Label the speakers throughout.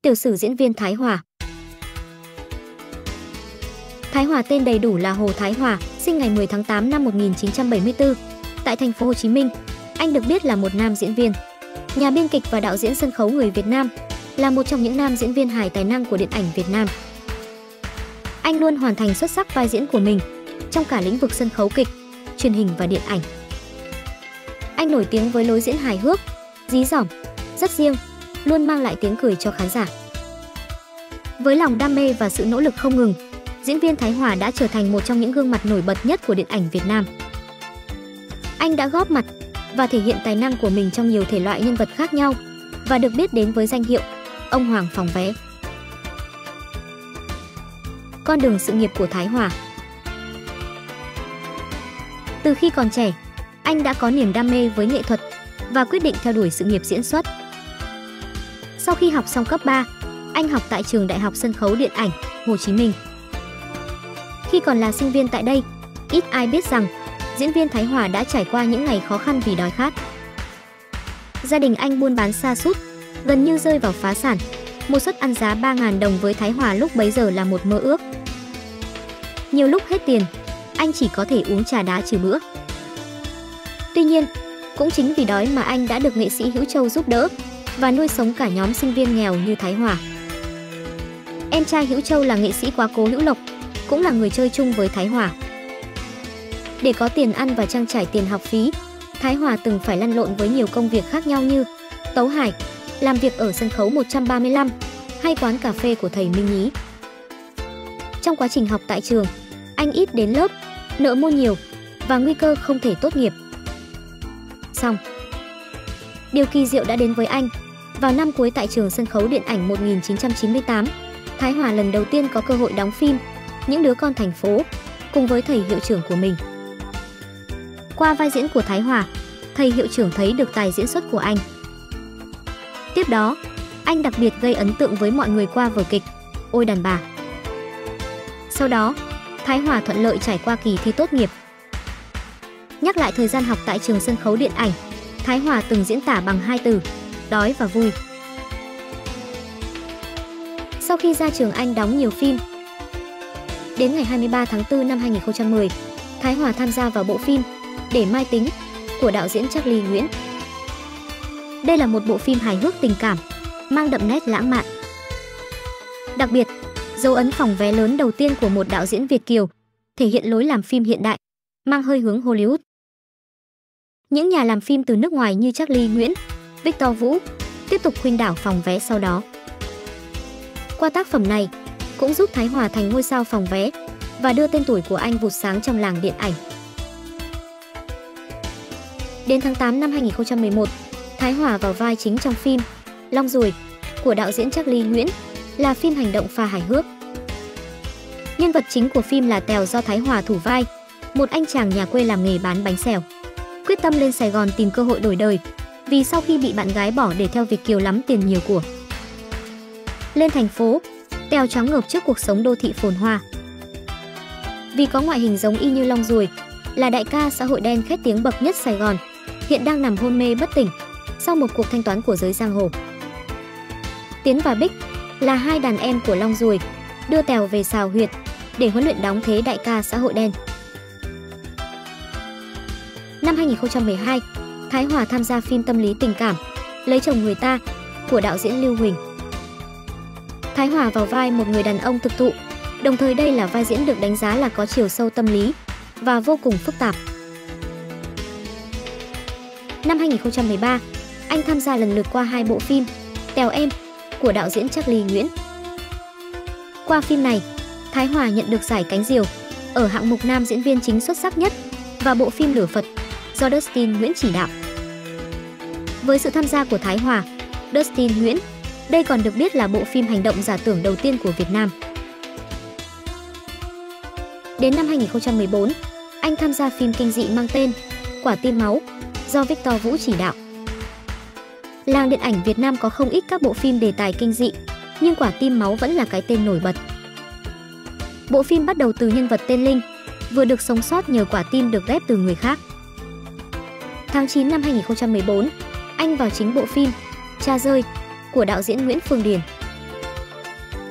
Speaker 1: Tiểu sử diễn viên Thái Hòa. Thái Hòa tên đầy đủ là Hồ Thái Hòa, sinh ngày 10 tháng 8 năm 1974 tại thành phố Hồ Chí Minh. Anh được biết là một nam diễn viên, nhà biên kịch và đạo diễn sân khấu người Việt Nam, là một trong những nam diễn viên hài tài năng của điện ảnh Việt Nam. Anh luôn hoàn thành xuất sắc vai diễn của mình trong cả lĩnh vực sân khấu kịch, truyền hình và điện ảnh. Anh nổi tiếng với lối diễn hài hước, dí dỏm, rất riêng, luôn mang lại tiếng cười cho khán giả. Với lòng đam mê và sự nỗ lực không ngừng, diễn viên Thái Hòa đã trở thành một trong những gương mặt nổi bật nhất của điện ảnh Việt Nam. Anh đã góp mặt và thể hiện tài năng của mình trong nhiều thể loại nhân vật khác nhau và được biết đến với danh hiệu ông Hoàng Phòng Vé. Con đường sự nghiệp của Thái Hòa. Từ khi còn trẻ, anh đã có niềm đam mê với nghệ thuật và quyết định theo đuổi sự nghiệp diễn xuất. Sau khi học xong cấp 3, anh học tại trường Đại học Sân khấu Điện ảnh Hồ Chí Minh. Khi còn là sinh viên tại đây, ít ai biết rằng diễn viên Thái Hòa đã trải qua những ngày khó khăn vì đói khát. Gia đình anh buôn bán sa sút, gần như rơi vào phá sản. Một suất ăn giá 3.000 đồng với Thái Hòa lúc bấy giờ là một mơ ước. Nhiều lúc hết tiền, anh chỉ có thể uống trà đá trừ bữa. Tuy nhiên, cũng chính vì đói mà anh đã được nghệ sĩ Hữu Châu giúp đỡ và nuôi sống cả nhóm sinh viên nghèo như Thái Hòa. Em trai Hữu Châu là nghệ sĩ quá cố Hữu Lộc, cũng là người chơi chung với Thái Hòa. Để có tiền ăn và trang trải tiền học phí, Thái Hòa từng phải lăn lộn với nhiều công việc khác nhau như tấu hài, làm việc ở sân khấu 135 hay quán cà phê của thầy Minh Nhí. Trong quá trình học tại trường, anh ít đến lớp, nợ môn nhiều và nguy cơ không thể tốt nghiệp. Xong, điều kỳ diệu đã đến với anh. Vào năm cuối tại trường sân khấu điện ảnh 1998, Thái Hòa lần đầu tiên có cơ hội đóng phim Những đứa con thành phố cùng với thầy hiệu trưởng của mình. Qua vai diễn của Thái Hòa, thầy hiệu trưởng thấy được tài diễn xuất của anh. Tiếp đó, anh đặc biệt gây ấn tượng với mọi người qua vở kịch Ôi đàn bà. Sau đó, Thái Hòa thuận lợi trải qua kỳ thi tốt nghiệp. Nhắc lại thời gian học tại trường sân khấu điện ảnh, Thái Hòa từng diễn tả bằng hai từ: đói và vui. Sau khi ra trường, anh đóng nhiều phim. Đến ngày 23 tháng 4 năm 2010, Thái Hòa tham gia vào bộ phim Để Mai Tính của đạo diễn Charlie Nguyễn. Đây là một bộ phim hài hước tình cảm, mang đậm nét lãng mạn. Đặc biệt, dấu ấn phòng vé lớn đầu tiên của một đạo diễn Việt kiều, thể hiện lối làm phim hiện đại, mang hơi hướng Hollywood. Những nhà làm phim từ nước ngoài như Charlie Nguyễn, Victor Vũ tiếp tục khuynh đảo phòng vé sau đó. Qua tác phẩm này, cũng giúp Thái Hòa thành ngôi sao phòng vé và đưa tên tuổi của anh vụt sáng trong làng điện ảnh. Đến tháng 8 năm 2011, Thái Hòa vào vai chính trong phim Long Ruồi của đạo diễn Charlie Nguyễn, là phim hành động pha hài hước. Nhân vật chính của phim là Tèo do Thái Hòa thủ vai, một anh chàng nhà quê làm nghề bán bánh xèo, quyết tâm lên Sài Gòn tìm cơ hội đổi đời, vì sau khi bị bạn gái bỏ để theo Việt kiều lắm tiền nhiều của. Lên thành phố, Tèo choáng ngợp trước cuộc sống đô thị phồn hoa. Vì có ngoại hình giống y như Long Ruồi, là đại ca xã hội đen khét tiếng bậc nhất Sài Gòn, hiện đang nằm hôn mê bất tỉnh sau một cuộc thanh toán của giới giang hồ. Tiến và Bích là hai đàn em của Long Ruồi, đưa Tèo về Sào Huyệt để huấn luyện đóng thế đại ca xã hội đen. Năm 2012, Thái Hòa tham gia phim tâm lý tình cảm Lấy chồng người ta của đạo diễn Lưu Huỳnh. Thái Hòa vào vai một người đàn ông thực thụ, đồng thời đây là vai diễn được đánh giá là có chiều sâu tâm lý và vô cùng phức tạp. Năm 2013, anh tham gia lần lượt qua hai bộ phim Tèo Em của đạo diễn Charlie Nguyễn. Qua phim này, Thái Hòa nhận được giải Cánh Diều ở hạng mục nam diễn viên chính xuất sắc nhất và bộ phim Lửa Phật do Dustin Nguyễn chỉ đạo. Với sự tham gia của Thái Hòa, Dustin Nguyễn, đây còn được biết là bộ phim hành động giả tưởng đầu tiên của Việt Nam. Đến năm 2014, anh tham gia phim kinh dị mang tên Quả Tim Máu do Victor Vũ chỉ đạo. Làng điện ảnh Việt Nam có không ít các bộ phim đề tài kinh dị, nhưng Quả Tim Máu vẫn là cái tên nổi bật. Bộ phim bắt đầu từ nhân vật tên Linh, vừa được sống sót nhờ quả tim được ghép từ người khác. Tháng 9 năm 2014, anh vào chính bộ phim Cha Rơi của đạo diễn Nguyễn Phương Điền.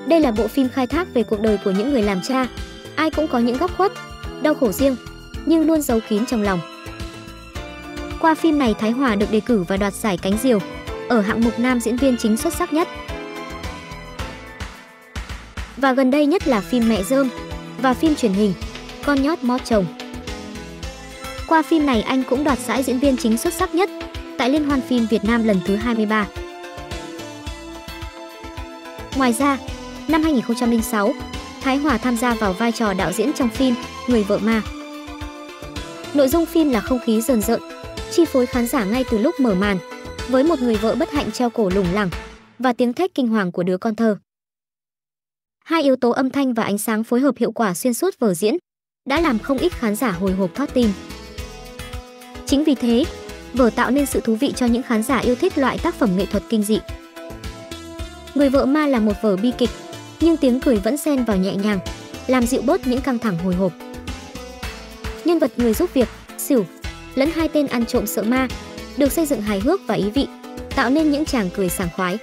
Speaker 1: Đây là bộ phim khai thác về cuộc đời của những người làm cha. Ai cũng có những góc khuất, đau khổ riêng, nhưng luôn giấu kín trong lòng. Qua phim này, Thái Hòa được đề cử và đoạt giải Cánh Diều ở hạng mục nam diễn viên chính xuất sắc nhất. Và gần đây nhất là phim Mẹ Dơm và phim truyền hình Con Nhót Mót Chồng. Qua phim này, anh cũng đoạt giải diễn viên chính xuất sắc nhất tại Liên hoan phim Việt Nam lần thứ 23. Ngoài ra, năm 2006, Thái Hòa tham gia vào vai trò đạo diễn trong phim Người Vợ Ma. Nội dung phim là không khí rờn rợn, chi phối khán giả ngay từ lúc mở màn, với một người vợ bất hạnh treo cổ lủng lẳng và tiếng thét kinh hoàng của đứa con thơ. Hai yếu tố âm thanh và ánh sáng phối hợp hiệu quả xuyên suốt vở diễn đã làm không ít khán giả hồi hộp thót tim. Chính vì thế, vở tạo nên sự thú vị cho những khán giả yêu thích loại tác phẩm nghệ thuật kinh dị. Người Vợ Ma là một vở bi kịch, nhưng tiếng cười vẫn xen vào nhẹ nhàng, làm dịu bớt những căng thẳng hồi hộp. Nhân vật người giúp việc, Sửu, lẫn hai tên ăn trộm sợ ma được xây dựng hài hước và ý vị, tạo nên những tràng cười sảng khoái.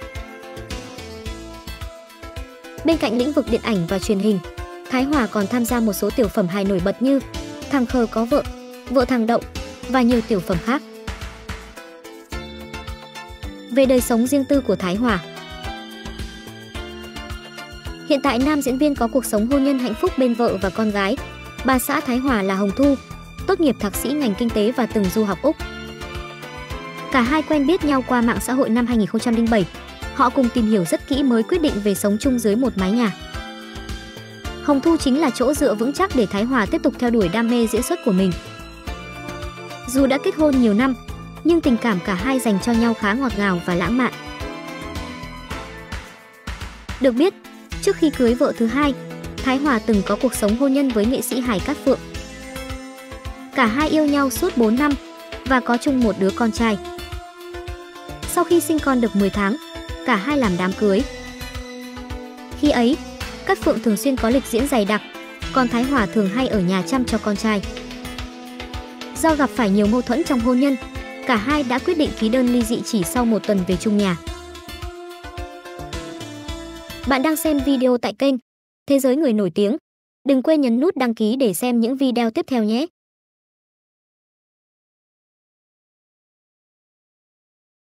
Speaker 1: Bên cạnh lĩnh vực điện ảnh và truyền hình, Thái Hòa còn tham gia một số tiểu phẩm hài nổi bật như Thằng Khờ Có Vợ, Vợ Thằng Đậu và nhiều tiểu phẩm khác. Về đời sống riêng tư của Thái Hòa, hiện tại nam diễn viên có cuộc sống hôn nhân hạnh phúc bên vợ và con gái. Bà xã Thái Hòa là Hồng Thu, tốt nghiệp thạc sĩ ngành kinh tế và từng du học Úc. Cả hai quen biết nhau qua mạng xã hội năm 2007. Họ cùng tìm hiểu rất kỹ mới quyết định về sống chung dưới một mái nhà. Hồng Thu chính là chỗ dựa vững chắc để Thái Hòa tiếp tục theo đuổi đam mê diễn xuất của mình. Dù đã kết hôn nhiều năm, nhưng tình cảm cả hai dành cho nhau khá ngọt ngào và lãng mạn. Được biết, trước khi cưới vợ thứ hai, Thái Hòa từng có cuộc sống hôn nhân với nghệ sĩ hài Cát Phượng. Cả hai yêu nhau suốt 4 năm và có chung một đứa con trai. Sau khi sinh con được 10 tháng, cả hai làm đám cưới. Khi ấy, Cát Phượng thường xuyên có lịch diễn dày đặc, còn Thái Hòa thường hay ở nhà chăm cho con trai. Do gặp phải nhiều mâu thuẫn trong hôn nhân, cả hai đã quyết định ký đơn ly dị chỉ sau 1 tuần về chung nhà. Bạn đang xem video tại kênh Thế Giới Người Nổi Tiếng. Đừng quên nhấn nút đăng ký để xem những video tiếp theo nhé!